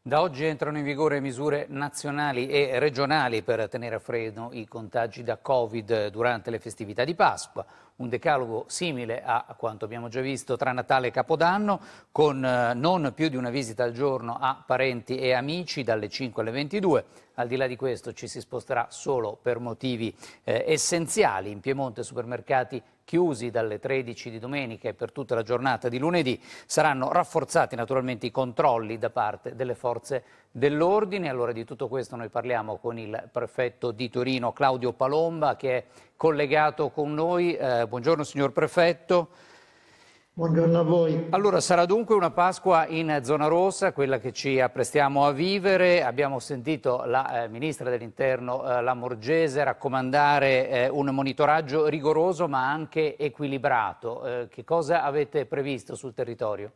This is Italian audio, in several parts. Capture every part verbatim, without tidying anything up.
Da oggi entrano in vigore misure nazionali e regionali per tenere a freno i contagi da Covid durante le festività di Pasqua. Un decalogo simile a quanto abbiamo già visto tra Natale e Capodanno, con eh, non più di una visita al giorno a parenti e amici dalle cinque alle ventidue. Al di là di questo ci si sposterà solo per motivi eh, essenziali. In Piemonte supermercati chiusi dalle tredici di domenica e per tutta la giornata di lunedì. Saranno rafforzati naturalmente i controlli da parte delle forze dell'ordine. Allora di tutto questo noi parliamo con il prefetto di Torino Claudio Palomba, che è collegato con noi. Eh, buongiorno signor prefetto. Buongiorno a voi. Allora, sarà dunque una Pasqua in zona rossa, quella che ci apprestiamo a vivere. Abbiamo sentito la eh, Ministra dell'Interno eh, Lamorgese raccomandare eh, un monitoraggio rigoroso ma anche equilibrato. Eh, che cosa avete previsto sul territorio?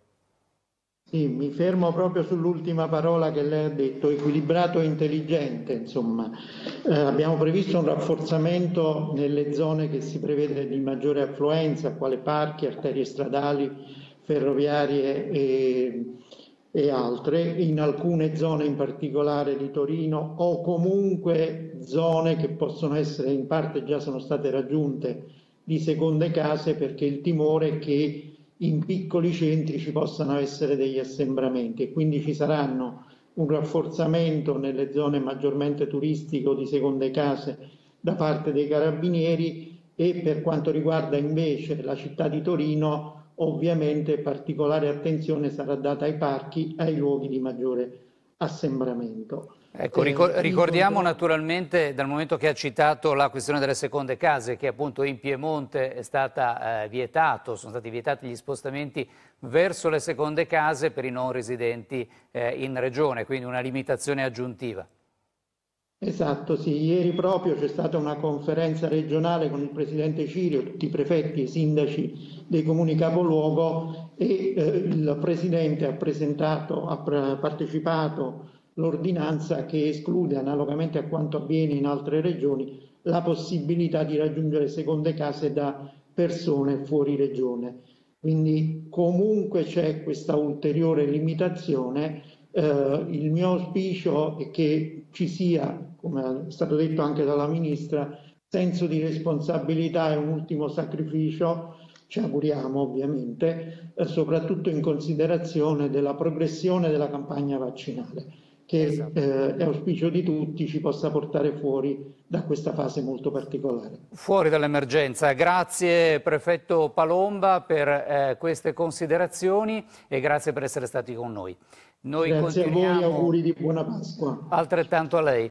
Sì, mi fermo proprio sull'ultima parola che lei ha detto, equilibrato e intelligente. Insomma, eh, abbiamo previsto un rafforzamento nelle zone che si prevede di maggiore affluenza, quale parchi, arterie stradali, ferroviarie e, e altre, in alcune zone in particolare di Torino o comunque zone che possono essere in parte già sono state raggiunte di seconde case, perché il timore è che in piccoli centri ci possano essere degli assembramenti e quindi ci saranno un rafforzamento nelle zone maggiormente turistiche o di seconde case da parte dei carabinieri. E per quanto riguarda invece la città di Torino, ovviamente particolare attenzione sarà data ai parchi, ai luoghi di maggiore assembramento. Ecco, ricordiamo naturalmente, dal momento che ha citato la questione delle seconde case, che appunto in Piemonte è stata eh, vietato, sono stati vietati gli spostamenti verso le seconde case per i non residenti eh, in regione, quindi una limitazione aggiuntiva. Esatto, sì, ieri proprio c'è stata una conferenza regionale con il Presidente Cirio, tutti i prefetti e i sindaci dei comuni capoluogo e eh, il Presidente ha presentato, ha partecipato l'ordinanza che esclude, analogamente a quanto avviene in altre regioni, la possibilità di raggiungere seconde case da persone fuori regione. Quindi comunque c'è questa ulteriore limitazione. Eh, il mio auspicio è che ci sia, come è stato detto anche dalla Ministra, senso di responsabilità e un ultimo sacrificio, ci auguriamo ovviamente, eh, soprattutto in considerazione della progressione della campagna vaccinale, che esatto. eh, è auspicio di tutti ci possa portare fuori da questa fase molto particolare. Fuori dall'emergenza. Grazie prefetto Palomba per eh, queste considerazioni e grazie per essere stati con noi. Noi Grazie continuiamo... a voi, auguri di buona Pasqua. Altrettanto a lei.